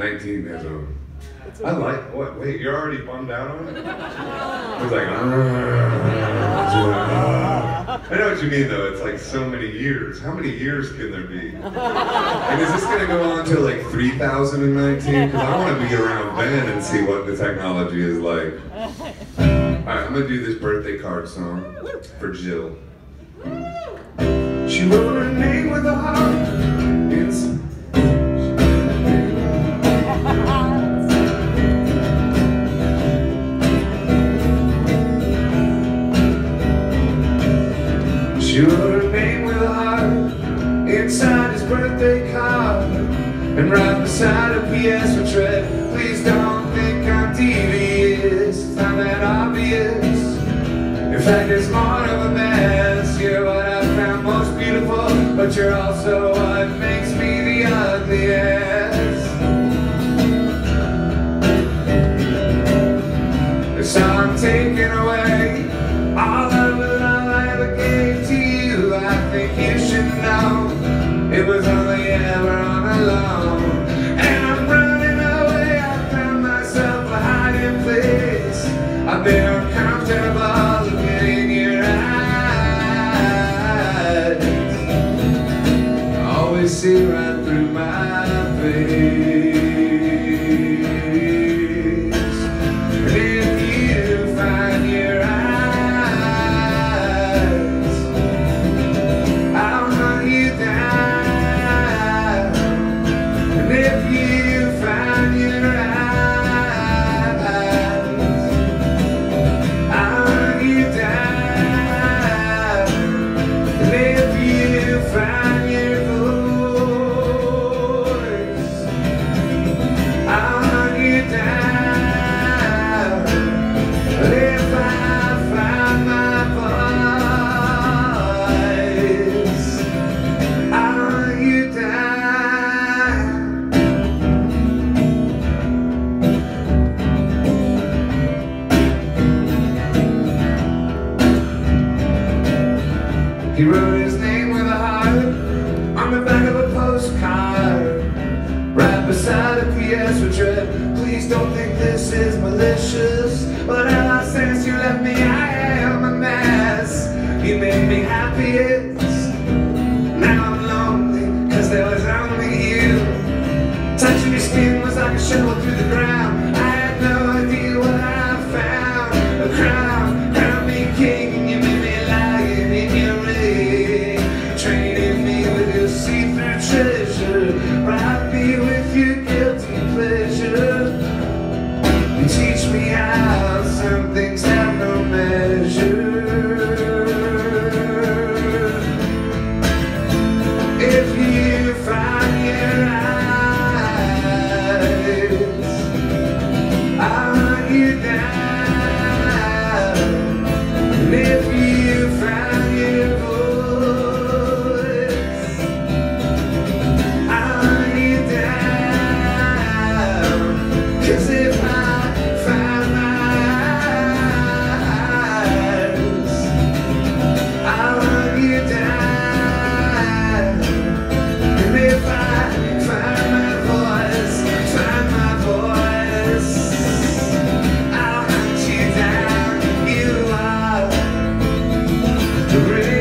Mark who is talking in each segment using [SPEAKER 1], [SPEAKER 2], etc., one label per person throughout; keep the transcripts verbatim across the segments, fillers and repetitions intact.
[SPEAKER 1] nineteen has a... I like, what, wait, you're already bummed out on it? It's like, ah. I know what you mean though, it's like so many years. How many years can there be? And is this gonna go on till like three thousand nineteen? Because I wanna be around then and see what the technology is like. Alright, I'm gonna do this birthday card song for Jill. She wrote her name with a heart. It's She wrote her name with a heart inside his birthday card, and right beside a P S for tread. Please don't think I'm devious, it's not that obvious. In fact, it's more of a mess. You're what I found most beautiful, but you're also what makes me the ugliest. So I'm taking away all of the love I ever gave to you. I think you should know it was only ever on alone. And I'm running away, I found myself a hiding place. I've been uncomfortable looking in your eyes. I always see right through my face. And if you find your eyes, I'll hunt you down. And if you find your eyes, I'll hunt you down. And if you find your voice, I'll hunt you down. But if I find my voice, I'll hunt you down. He wrote his name with a heart on the back of a postcard, right beside a P S for tread. Please don't think this is malicious, but ever since you left me, I am a mess. You made me happiest. Now I'm lonely, cause there was only you. Touching your skin was like a shovel through the ground. I had no idea what I found. A crown, crown me king, and you made me lying in your ring. Trading me with your see-through treasure, bribe me with your guilty pleasure. You teach me how some things have no measure. If you find your eyes, I'll hunt you down. And if you find your voice, I'll hunt you down. Cause if I find my eyes, I'll hunt you down. And if I find my voice, find my voice, I'll hunt you down. You are the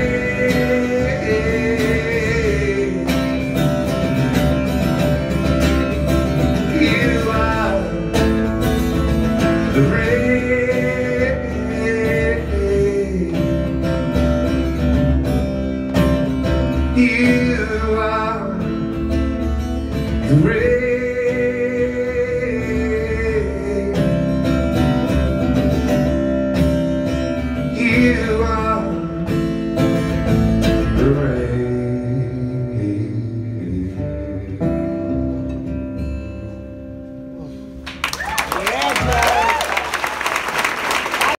[SPEAKER 1] rain. You are the rain. You are the rain.